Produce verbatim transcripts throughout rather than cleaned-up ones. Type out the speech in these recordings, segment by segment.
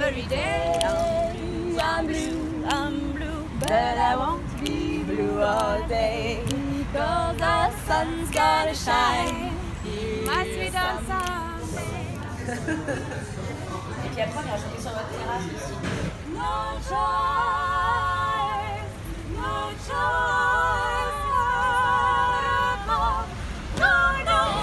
every day. I'm blue, I'm blue, but I won't be blue all day. Cause the sun's gonna shine. My sweet Sunday. Et puis après, on ira chanter sur votre terrasse aussi. No choice, no choice, no, no.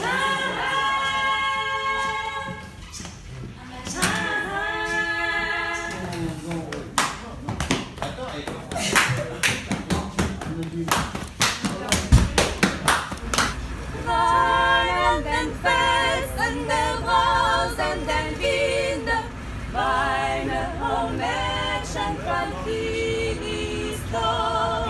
And then fest and then rose and then wind. Meine Hommädchen från Kyrgyzstan.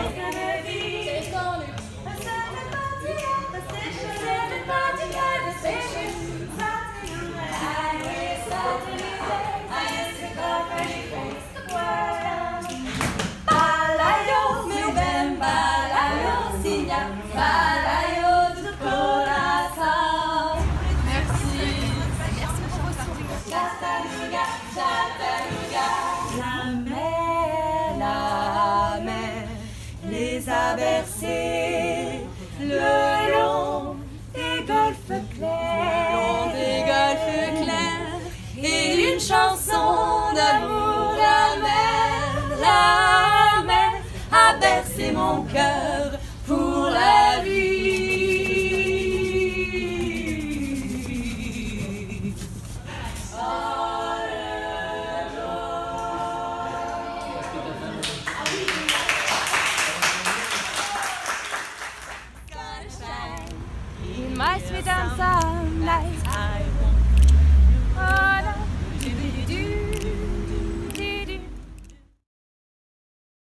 Balayo, meu bem, balayo, Silja, balayo de coração. Merci. Chattanooga, Chattanooga. La mer, la mer les a bercés le long des golfes clairs, le long des golfes clairs, et une chanson d'amour. La mer, la mer a bercé mon cœur pour la vie. My sweet and sunlight.